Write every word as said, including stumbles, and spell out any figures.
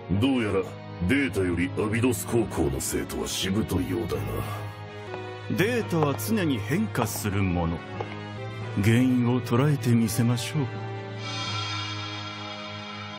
どうやらデータよりアビドス高校の生徒はしぶといようだな。 データは常に変化するもの。原因を捉えてみせましょう。